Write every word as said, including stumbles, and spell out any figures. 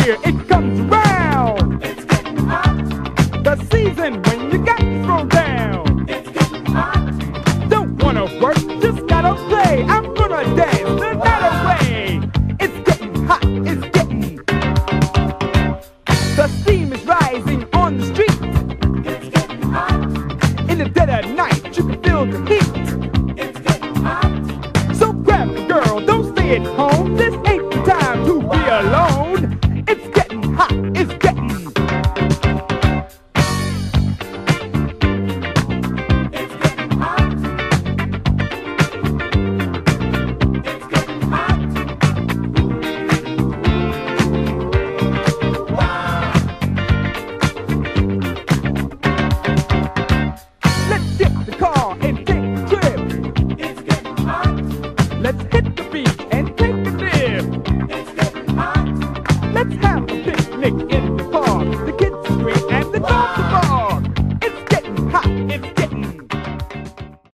year it comes around. It's getting hot. The season when you got thrown down. It's getting hot. Don't wanna work, just gotta play. I'm gonna dance the night away. It's getting hot, it's getting. The steam is rising on the street. It's getting hot. In the dead of night, you can feel the heat. It's getting hot. So grab a girl, don't stay at home. This ain't the time to be alone. It's getting hot, it's getting. It's getting hot. It's getting hot. Wow. Let's get the car and take a trip. It's getting hot. Let's hit